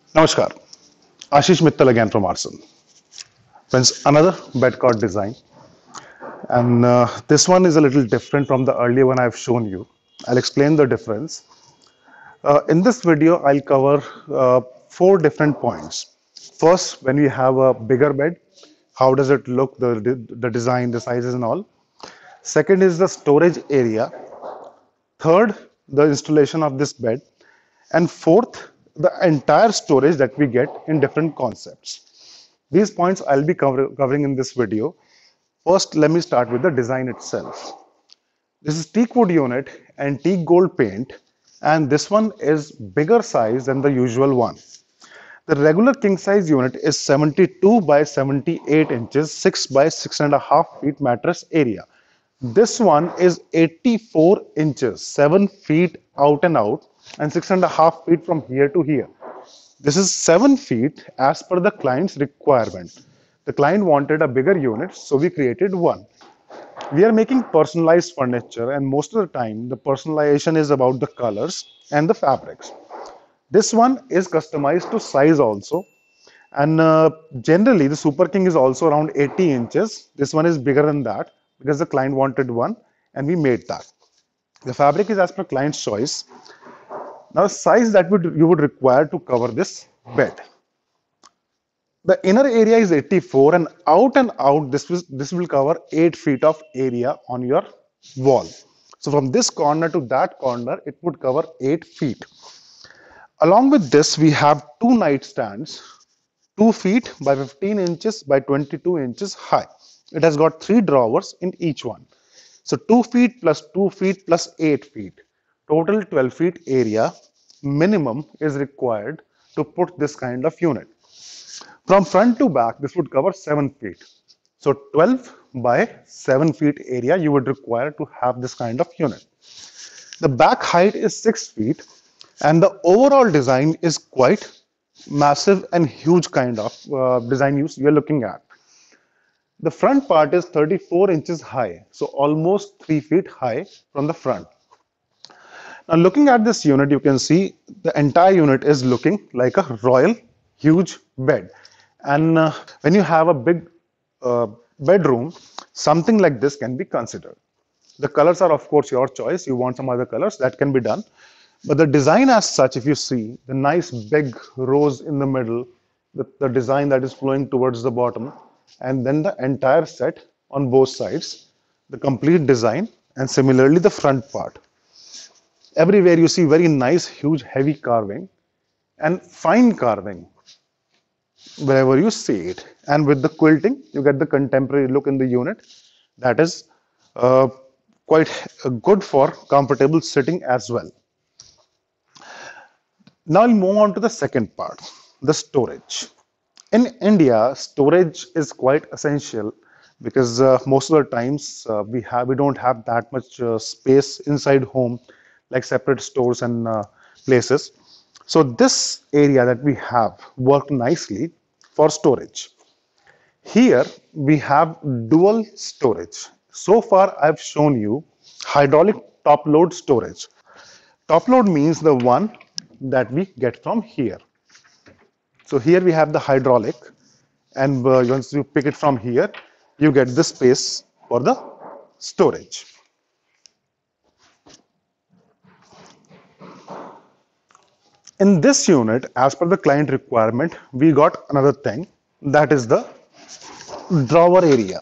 Namaskar, Ashish Mittal again from Arson. Friends, another bed cot design, and this one is a little different from the earlier one I've shown you. I'll explain the difference. In this video, I'll cover four different points. First, when we have a bigger bed, how does it look, the design, the sizes and all. Second is the storage area. Third, the installation of this bed. And fourth, the entire storage that we get in different concepts. These points I'll be covering in this video. First, let me start with the design itself. This is teak wood unit and teak gold paint, and this one is bigger size than the usual one. The regular king size unit is 72 by 78 inches, 6 by 6.5 feet mattress area. This one is 84 inches, 7 feet out and out, and 6.5 feet from here to here. This is 7 feet as per the client's requirement. The client wanted a bigger unit, so we created one. We are making personalized furniture, and most of the time the personalization is about the colors and the fabrics. This one is customized to size also, and generally the Super King is also around 80 inches. This one is bigger than that because the client wanted one and we made that. The fabric is as per client's choice. Now the size that you would require to cover this bed. The inner area is 84, and out this will cover 8 feet of area on your wall. So from this corner to that corner, it would cover 8 feet. Along with this, we have two nightstands, 2 feet by 15 inches by 22 inches high. It has got 3 drawers in each one. So 2 feet plus 2 feet plus 8 feet. Total 12 feet area minimum is required to put this kind of unit. From front to back, this would cover 7 feet. So 12 by 7 feet area you would require to have this kind of unit. The back height is 6 feet, and the overall design is quite massive and huge kind of design you are looking at. The front part is 34 inches high, so almost 3 feet high from the front. Now looking at this unit, you can see the entire unit is looking like a royal huge bed. And when you have a big bedroom, something like this can be considered. The colors are of course your choice. You want some other colors, that can be done. But the design as such, if you see the nice big rose in the middle, the design that is flowing towards the bottom, and then the entire set on both sides, the complete design, and similarly the front part. Everywhere you see very nice, huge, heavy carving and fine carving wherever you see it. And with the quilting, you get the contemporary look in the unit that is quite good for comfortable sitting as well. Now I'll move on to the second part, the storage. In India, storage is quite essential because most of the times we don't have that much space inside home, like separate stores and places. So this area that we have worked nicely for storage. Here we have dual storage. So far I've shown you hydraulic top load storage. Top load means the one that we get from here. So here we have the hydraulic, and once you pick it from here, you get the space for the storage. In this unit, as per the client requirement, we got another thing, that is the drawer area.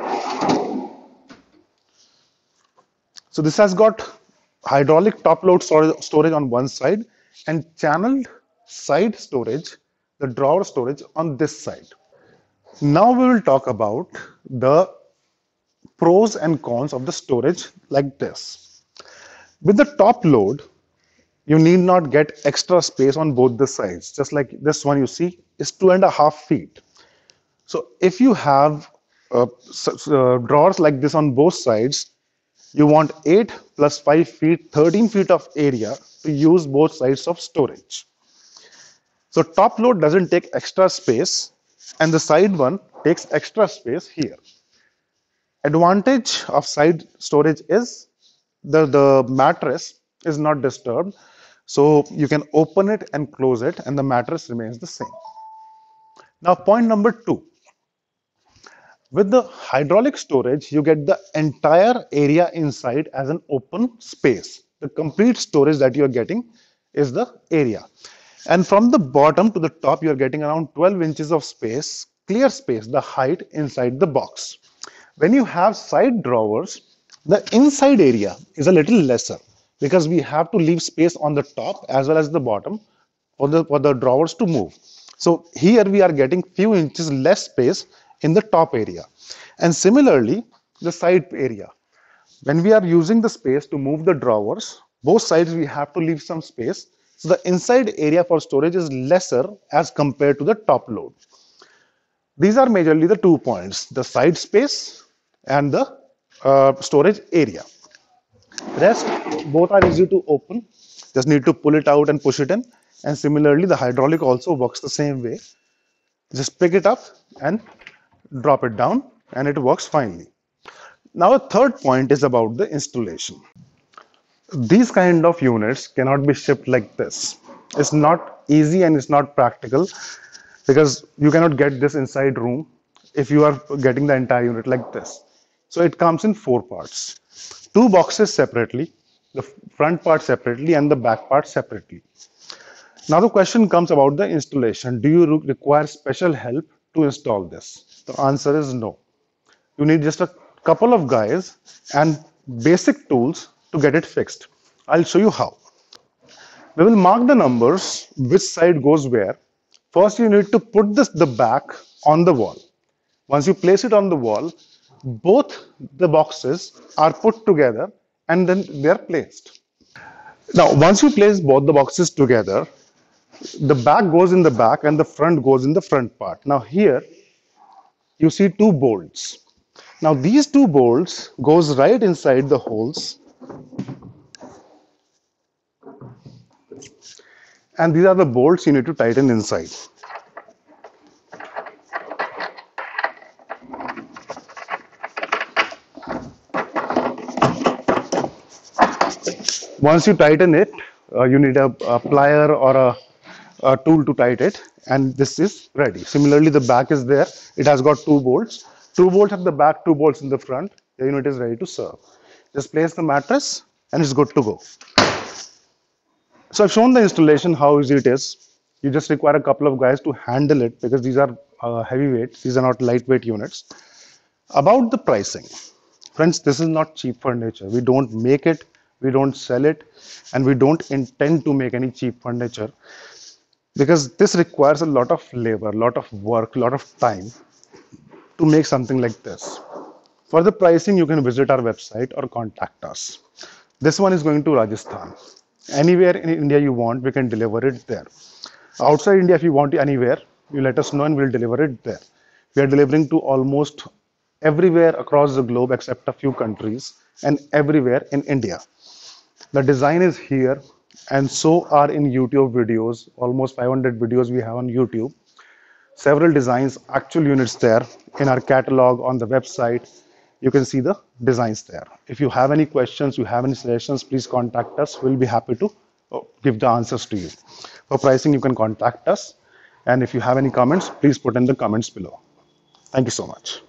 So this has got hydraulic top load storage on one side and channeled side storage, the drawer storage on this side. Now we will talk about the pros and cons of the storage like this. With the top load, you need not get extra space on both the sides. Just like this one you see is 2.5 feet. So if you have drawers like this on both sides, you want 8 plus 5 feet, 13 feet of area to use both sides of storage. So top load doesn't take extra space, and the side one takes extra space here. Advantage of side storage is the mattress is not disturbed. So you can open it and close it and the mattress remains the same. Now point number 2. With the hydraulic storage, you get the entire area inside as an open space. The complete storage that you are getting is the area. And from the bottom to the top, you are getting around 12 inches of space, clear space, the height inside the box. When you have side drawers, the inside area is a little lesser because we have to leave space on the top as well as the bottom for the drawers to move. So here we are getting few inches less space in the top area. And similarly, the side area. When we are using the space to move the drawers, both sides we have to leave some space. So the inside area for storage is lesser as compared to the top load. These are majorly the 2 points, the side space and the storage area. Rest, both are easy to open. Just need to pull it out and push it in. And similarly, the hydraulic also works the same way. Just pick it up and drop it down and it works finely. Now, a third point is about the installation. These kind of units cannot be shipped like this. It's not easy and it's not practical because you cannot get this inside room if you are getting the entire unit like this. So it comes in 4 parts. 2 boxes separately, the front part separately and the back part separately. Now the question comes about the installation. Do you require special help to install this? The answer is no. You need just a couple of guys and basic tools to get it fixed. I'll show you how. We will mark the numbers, which side goes where. First, you need to put the back on the wall. Once you place it on the wall, both the boxes are put together and then they are placed. Now, once you place both the boxes together, the back goes in the back and the front goes in the front part. Now here, you see 2 bolts. Now these 2 bolts goes right inside the holes. And these are the bolts you need to tighten inside. Once you tighten it, you need a plier or a tool to tighten it, and this is ready. Similarly, the back is there. It has got 2 bolts. 2 bolts at the back, 2 bolts in the front. The unit is ready to serve. Just place the mattress and it's good to go. So I've shown the installation, how easy it is. You just require a couple of guys to handle it because these are heavyweight. These are not lightweight units. About the pricing. Friends, this is not cheap furniture. We don't make it, we don't sell it, and we don't intend to make any cheap furniture because this requires a lot of labor, a lot of work, a lot of time to make something like this. For the pricing, you can visit our website or contact us. This one is going to Rajasthan. Anywhere in India you want, we can deliver it there. Outside India, if you want anywhere, you let us know and we'll deliver it there. We are delivering to almost everywhere across the globe except a few countries and everywhere in India. The design is here and so are in YouTube videos, almost 500 videos we have on YouTube. Several designs, actual units there in our catalog on the website. You can see the designs there. If you have any questions, you have any suggestions, please contact us. We'll be happy to give the answers to you. For pricing, you can contact us. And if you have any comments, please put in the comments below. Thank you so much.